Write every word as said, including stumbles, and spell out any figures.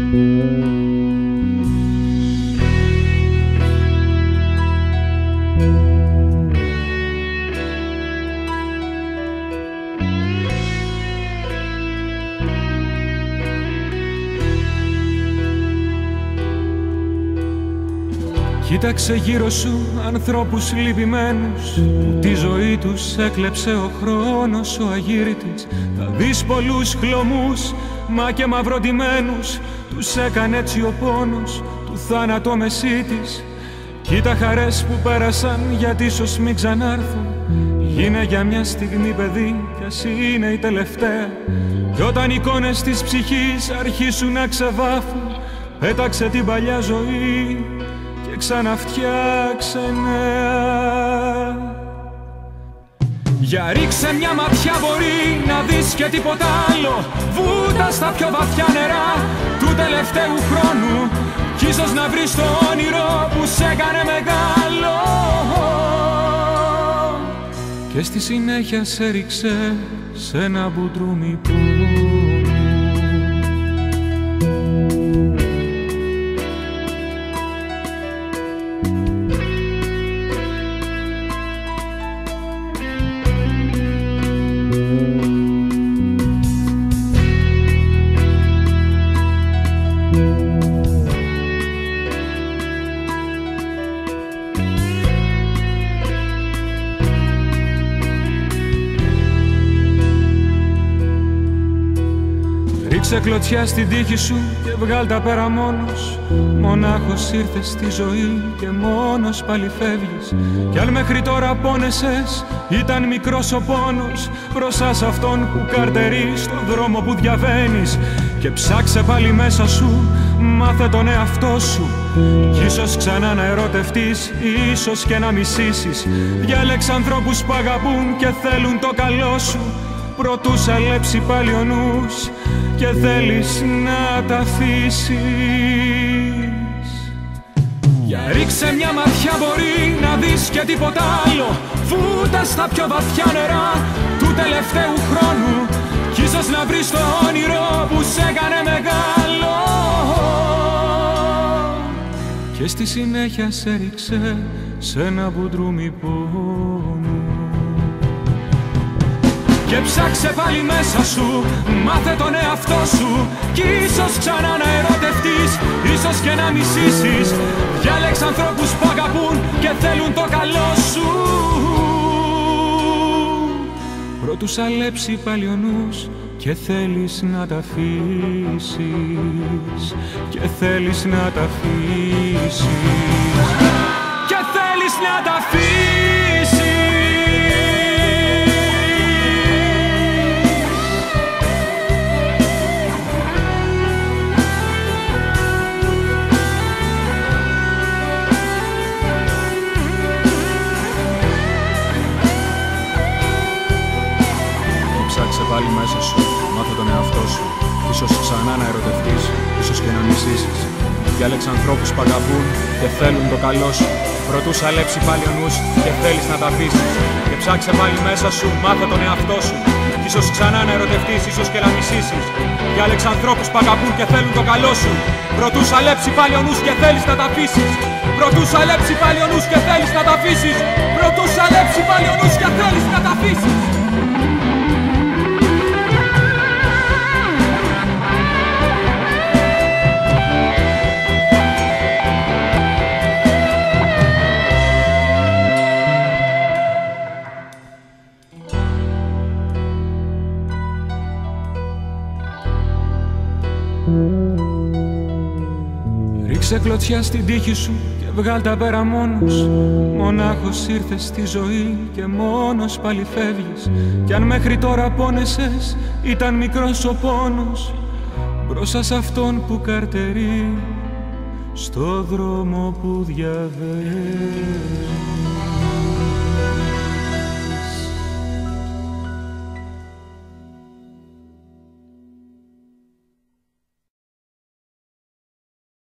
Κοίταξε γύρω σου ανθρώπους λυπημένους που τη ζωή τους έκλεψε ο χρόνος ο αγύριτης. Θα δεις πολλούς χλωμούς μα και μαυροντημένους, τους έκανε έτσι ο πόνος του θάνατο μεσίτης. Κοίτα χαρές που πέρασαν γιατί ίσως μην ξανάρθουν. Γίνε για μια στιγμή παιδί κι ας είναι η τελευταία. Κι όταν οι εικόνες της ψυχής αρχίσουν να ξεβάφουν, πέταξε την παλιά ζωή και ξαναφτιάξε νέα. Για ρίξε μια ματιά μπορεί να δεις και τίποτα άλλο. Βούτα στα πιο βαθιά νερά του τελευταίου χρόνου κι ίσως να βρεις το όνειρο που σε έκανε μεγάλο. Και στη συνέχεια σε ρίξε σε ένα μπουντρούμι που ρίξε κλωτσιά στην τύχη σου και βγάλ' τα πέρα μόνος. Μονάχος ήρθες στη ζωή και μόνος πάλι φεύγεις. Κι αν μέχρι τώρα πόνεσες ήταν μικρός ο πόνος μπροστά σ' αυτόν που καρτερεί στον δρόμο που διαβαίνεις. Και ψάξε πάλι μέσα σου, μάθε τον εαυτό σου κι ίσως ξανά να ερωτευτείς, ίσως και να μισήσεις. Διάλεξε ανθρώπους που αγαπούν και θέλουν το καλό σου προτού σαλέψει πάλι ο νους και θέλεις να τα αφήσεις. Για ρίξε μια ματιά μπορεί να δεις και τίποτα άλλο. Βούτα στα πιο βαθιά νερά του τελευταίου χρόνου κι ίσως να βρεις το όνειρο που σε έκανε μεγάλο. Και στη συνέχεια σε ρίξε σε ένα μπουντρούμι πόνου. Και ψάξε πάλι μέσα σου, μάθε τον εαυτό σου κι ίσως ξανά να ερωτευτείς, ίσως και να μισήσεις. Διάλεξε ανθρώπους που αγαπούν και θέλουν το καλό σου προτού σαλέψει πάλι ο νους και θέλεις να τα αφήσεις. Και θέλεις να τα αφήσεις. Και θέλεις να τα αφήσεις. Ψάξε πάλι μέσα σου, μάθε τον εαυτό σου. Ίσως ξανά να ερωτευτείς, ίσως και να μισήσεις. Διάλεξε ανθρώπους που αγαπούν και θέλουν το καλό σου προτού σαλέψει πάλι ο νους και θέλεις να τα αφήσεις. Και ψάξε πάλι μέσα σου, μάθε τον εαυτό σου. Ίσως ξανά να ερωτευτείς, ίσως και να μισήσεις. Διάλεξε ανθρώπους που αγαπούν και θέλουν το καλό σου προτού σαλέψει πάλι ο νους και θέλεις να τα αφήσεις. Προτού σαλέψει πάλι ο νους και θέλεις να τα αφήσεις. Προτού σαλέψει πάλι ο νους και θέλεις να τα αφήσεις. Ρίξε κλωτσιά στην τύχη σου και βγάλ' τα πέρα μόνος. Μονάχος ήρθες στη ζωή και μόνος πάλι φεύγεις. Κι αν μέχρι τώρα πόνεσες ήταν μικρός ο πόνος μπροστά σ' αυτόν που καρτερεί στο δρόμο που διαβαίνει.